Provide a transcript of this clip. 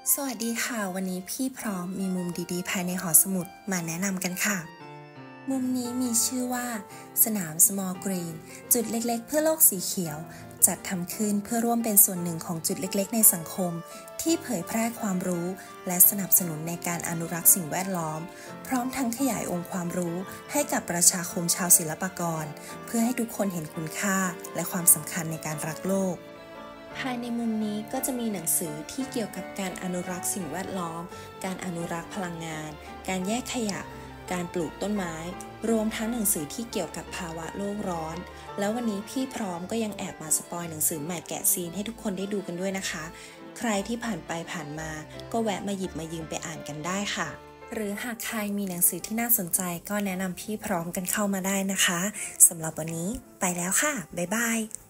สวัสดีค่ะวันนี้พี่พร้อมมีมุมดีๆภายในหอสมุดมาแนะนำกันค่ะมุมนี้มีชื่อว่าสนาม Small Green จุดเล็กๆเพื่อโลกสีเขียวจัดทำขึ้นเพื่อร่วมเป็นส่วนหนึ่งของจุดเล็กๆในสังคมที่เผยแพร่ความรู้และสนับสนุนในการอนุรักษ์สิ่งแวดล้อมพร้อมทั้งขยายองค์ความรู้ให้กับประชาคมชาวศิลปากรเพื่อให้ทุกคนเห็นคุณค่าและความสำคัญในการรักโลกภายในมุมนี้ก็จะมีหนังสือที่เกี่ยวกับการอนุรักษ์สิ่งแวดล้อมการอนุรักษ์พลังงานการแยกขยะการปลูกต้นไม้รวมทั้งหนังสือที่เกี่ยวกับภาวะโลกร้อนแล้ววันนี้พี่พร้อมก็ยังแอบมาสปอยหนังสือใหม่แกะซีนให้ทุกคนได้ดูกันด้วยนะคะใครที่ผ่านไปผ่านมาก็แวะมาหยิบมายืมไปอ่านกันได้ค่ะหรือหากใครมีหนังสือที่น่าสนใจก็แนะนำพี่พร้อมกันเข้ามาได้นะคะสำหรับวันนี้ไปแล้วค่ะบ๊ายบาย